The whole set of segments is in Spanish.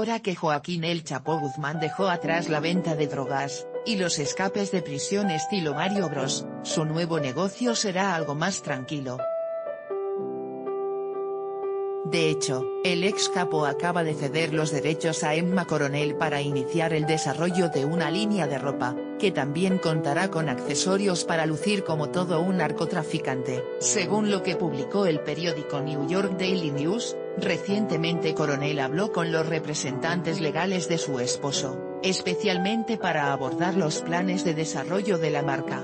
ahora que Joaquín El Chapo Guzmán dejó atrás la venta de drogas, y los escapes de prisión estilo Mario Bros, su nuevo negocio será algo más tranquilo. De hecho, el ex capo acaba de ceder los derechos a Emma Coronel para iniciar el desarrollo de una línea de ropa, que también contará con accesorios para lucir como todo un narcotraficante. Según lo que publicó el periódico New York Daily News, recientemente Coronel habló con los representantes legales de su esposo, especialmente para abordar los planes de desarrollo de la marca.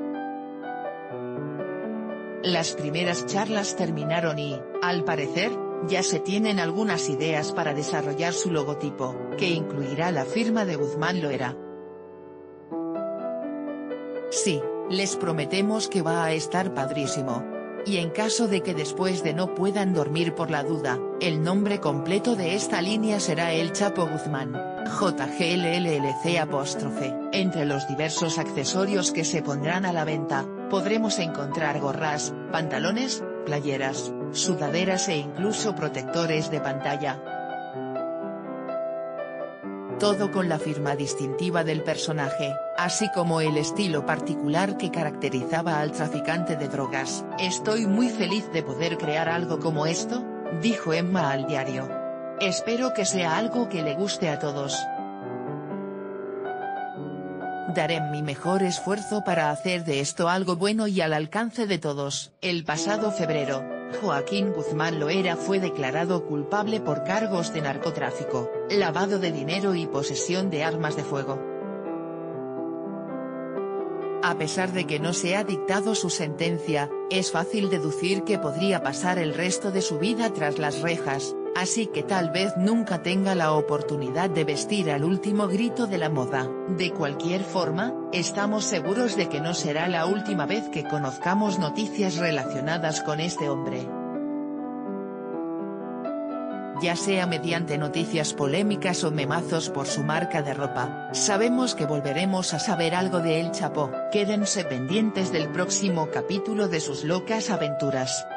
Las primeras charlas terminaron y, al parecer, ya se tienen algunas ideas para desarrollar su logotipo, que incluirá la firma de Guzmán Loera. Sí, les prometemos que va a estar padrísimo. Y en caso de que después de no puedan dormir por la duda, el nombre completo de esta línea será El Chapo Guzmán, JGLLLC'. Entre los diversos accesorios que se pondrán a la venta, podremos encontrar gorras, pantalones, playeras, sudaderas e incluso protectores de pantalla. Todo con la firma distintiva del personaje, así como el estilo particular que caracterizaba al traficante de drogas. Estoy muy feliz de poder crear algo como esto, dijo Emma al diario. Espero que sea algo que le guste a todos. Daré mi mejor esfuerzo para hacer de esto algo bueno y al alcance de todos. El pasado febrero, Joaquín Guzmán Loera fue declarado culpable por cargos de narcotráfico, lavado de dinero y posesión de armas de fuego. A pesar de que no se ha dictado su sentencia, es fácil deducir que podría pasar el resto de su vida tras las rejas, así que tal vez nunca tenga la oportunidad de vestir al último grito de la moda. De cualquier forma, estamos seguros de que no será la última vez que conozcamos noticias relacionadas con este hombre. Ya sea mediante noticias polémicas o memazos por su marca de ropa, sabemos que volveremos a saber algo de El Chapo. Quédense pendientes del próximo capítulo de sus locas aventuras.